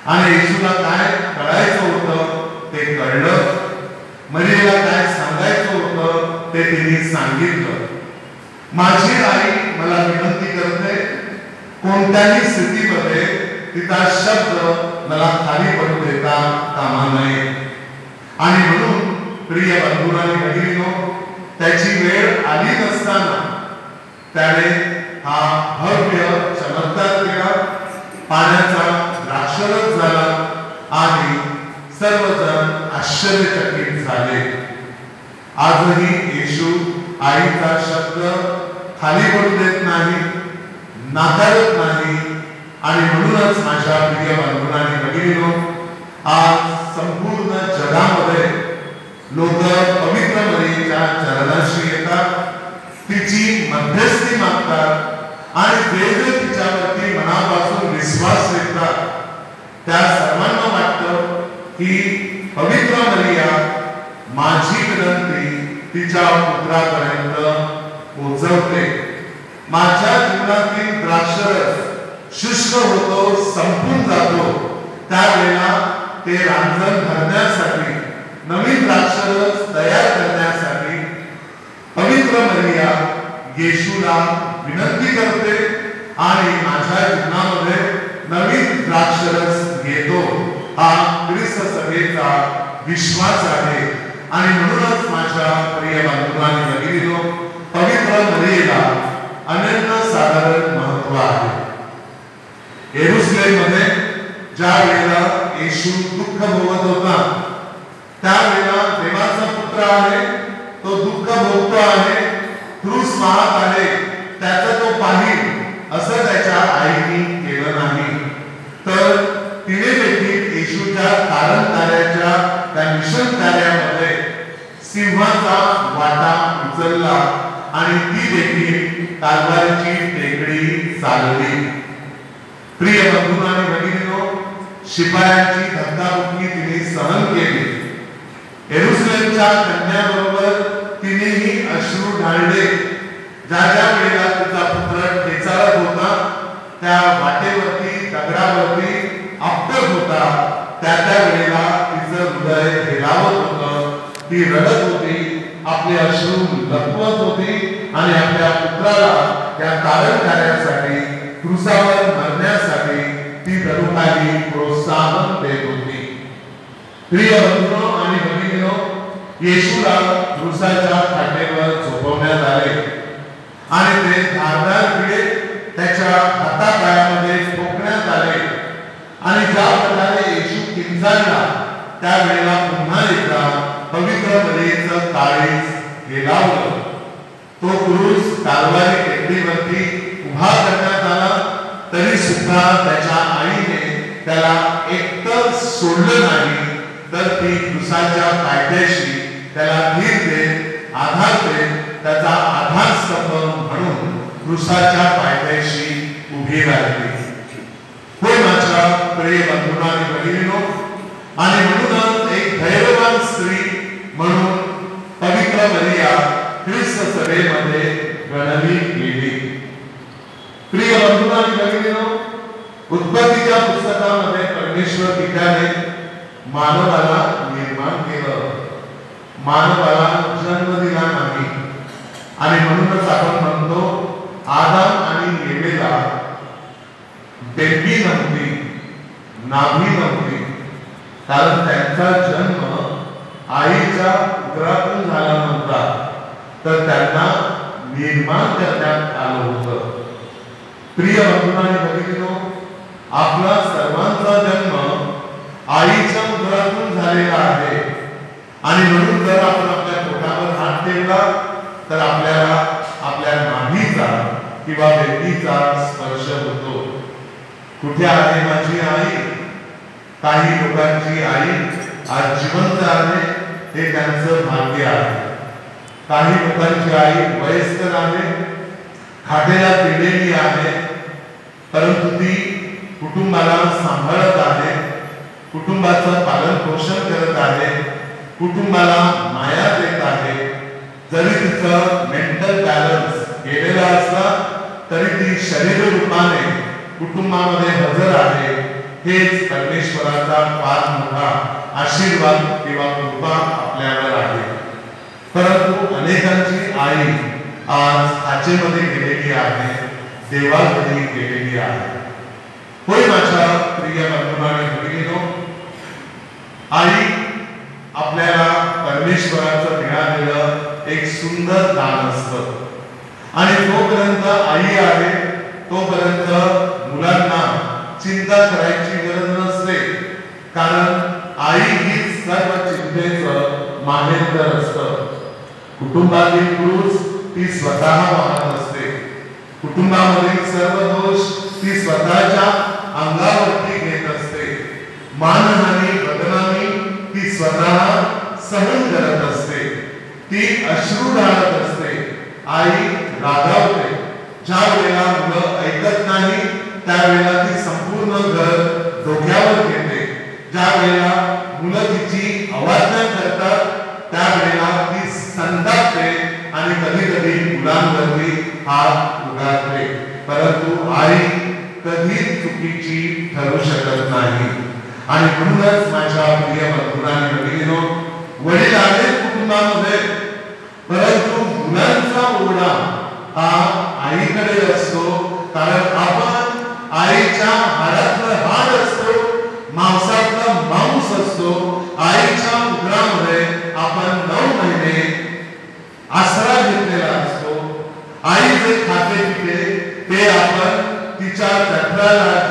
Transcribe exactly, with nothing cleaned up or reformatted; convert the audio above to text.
आणि येशूला काय कळायचं होतं ते कळलं, मरियेला काय सांगायचं होतं ते तिने सांगितलं. माझी आई मला विनंती करते, कोणत्याही स्थितीमध्ये तिचा शब्द मला खाली पडू देता कामा नये. आणि म्हणून प्रिय बंधू आणि भगिनींनो, त्याची वेळ आली नसताना त्याने हा भव्य चमत्कार केला. पाण्याचा द्राक्षरस झाला आणि सर्वजण आश्चर्यचकित झाले. आजही येशू आईचा शब्द खाली पडू देत नाही, नाकारत नाही. आणि म्हणूनच माझ्या प्रिय बंधू आणि भगिनींनो, आज संपूर्ण जगामध्ये लोक पवित्र मरियेच्या चरणाशी येतात, तिची मध्यस्थी मागतात आणि जे जे तिच्यावरती मनापासून विश्वास ठेवतात त्या सर्वांना वाटतं की पवित्र मरिया माझी विनंती तिच्या पुत्रापर्यंत पोहोचवते. माझ्या जीवनातील द्राक्षरस शुष्क होतो, संपून जातो, त्यावेळेला ते रांजण भरण्यासाठी, नवीन द्राक्षरस तयार करण्यासाठी पवित्र मरिया येशूला विनंती करते आणि माझ्या जीवनामध्ये नवीन द्राक्षरस घेतो. हा ख्रिस्त सभेचा विश्वास आहे. आणि म्हणूनच माझ्या प्रिय बांधवांनी भगिनींनो, पवित्र मरियेला अनन्य साधारण महत्व आहे. येरुशलेममध्ये ज्या वेळेला येशू दुःख भोगत होता, त्यावेळेला देवाचा पुत्र आहे, तो दुःख भोगतो आहे, क्रूस वाहत आहे, त्याचा तो पाहिल असं त्याच्या आईने केलं नाही. तर तिने देखील येशूच्या कारण कार्याच्या त्या मिशन कार्यामध्ये सिंहाचा वाटा उचलला आणि ती देखील कालवारीची टेकडी चालवली. प्रिय बंधू आणि भगिनींनो, शिपायांची धक्काबुक्की तिने सहन केली. येरुशलेमच्या कन्याबरोबर तिनेही अश्रू ढाळले. ज्या ज्या वेळेला तिचा पुत्र ठेचाळत होता, त्या वाटेवरती दगडावरती आपटत होता, त्या त्या वेळेला तिचं हृदय हेलावत होतं. ती रडत होती, आपले अश्रू लपवत होती आणि आपल्या पुत्राला त्या कारण कार्यासाठी, क्रूसावर मरण्यासाठी ती तरुणाई प्रोत्साहन देत होती. प्रिय बंधूंनो आणि भगिनींनो, येशूला क्रूसाच्या खाटेवर झोपवण्यात आले आणि ते धारदार किडे त्याच्या हातापायामध्ये ठोकण्यात आले. आणि ज्या प्रकारे येशू किंचाळला, त्यावेळेला पुन्हा एकदा पवित्र मरियेचं काळीज हेलावलं. तो क्रूस कालवारी टेकडीवरती उभा करण्यात आला, तरी सुद्धा त्याच्या आईने त्याला एकतर सोडलं नाही, तर ती क्रूसाच्या पायथ्याशी त्याला धीर देत, आधार देत, त्याचा आधारस्तंभ म्हणून क्रूसाच्या पायथ्याशी उभी राहिली. होय माझ्या प्रिय बंधूंनो आणि भगिनींनो, आणि म्हणूनच एक धैर्यवान स्त्री म्हणून पवित्र मरिया ख्रिस्त सभेमध्ये गणली गेली. प्रिय बंधूंनो आणि भगिनींनो, उत्पत्तीच्या पुस्तकामध्ये परमेश्वर पित्याने मानवाला निर्माण केलं, मानवाला जन्म दिला नाही. आणि म्हणूनच आपण म्हणतो आदाम आणि एवेला बेबी नव्हती, नाभी नव्हती, कारण त्यांचा जन्म आईच्या उदरातून झाला नव्हता, तर त्यांना निर्माण करण्यात आलं होतं. प्रिय बंधू आणि भगिनींनो, आपला सर्वांचा जन्म आईच्या उदरातून झालेला आहे. आणि म्हणून जर आपण आपल्या पोटावर हात ठेवला तर आपल्याला आपल्या नाभीचा किंवा बेबीचा स्पर्श होतो. कुठे आहे माझी आई? काही लोकांची आई आज जिवंत आहे, हे त्यांचं भाग्य आहे. काही लोकांची आई वयस्कर आहे, खाटेला पिढलेली आहे, परंतु ती कुटुंबाला सांभाळत आहे, कुटुंबाचं पालन पोषण करत आहे, कुटुंबाला माया देत आहे. जरी तिचं मेंटल बॅलन्स गेलेला असला तरी ती शरीर रूपाने कुटुंबामध्ये हजर आहे. हेच परमेश्वराचा फार मोठा आशीर्वाद किंवा कृपा आपल्यावर आहे. परंतु अनेकांची आई आज आचेमध्ये गेलेली आहे, देवाकडे गेलेली आहे. होय माझ्या प्रिय बंधूंनो भगिनींनो, आई आपल्याला परमेश्वराचं मिळालेलं एक सुंदर दान असतं आणि तोपर्यंत आई आहे तोपर्यंत मुलांना चिंता करायची गरज नसते, कारण आई ही सर्व चिंतेचं माहेरघर असतं. कुटुंबातील क्रूस ती स्वतः वाहत असते. कुटुंबामधील सर्व दोष ती स्वतःच्या अंगावरती घेत असते. मानहानी बदनामी ती स्वतः सहन करत असते. ती अश्रू ढाळत असते. आई रागावते. ज्या वेळेला मुलं ऐकत नाही त्यावेळेला ती संपूर्ण घर डोक्यावर घेते. ज्या वेळेला मुलं तिची अवज्ञा करतात त्यावेळेला ती संतापते आणि कधी कधी मुलांवरती हात उगारते. परंतु आई कधीच चुकीची ठरू शकत नाही. आणि म्हणूनच माझ्या प्रिय बंधूंनो भगिनींनो, वडील आहेत कुटुंबामध्ये, परंतु मुलांचा ओढा हा आईकडे असतो, कारण आपण आईच्या हाडातलं हाड असतो, मांसातला मांस असतो. आईच्या उदरामध्ये आपण नऊ महिने आसरा घेतलेला असतो. आई जे खाते पिते ते आपण तिच्या जठराला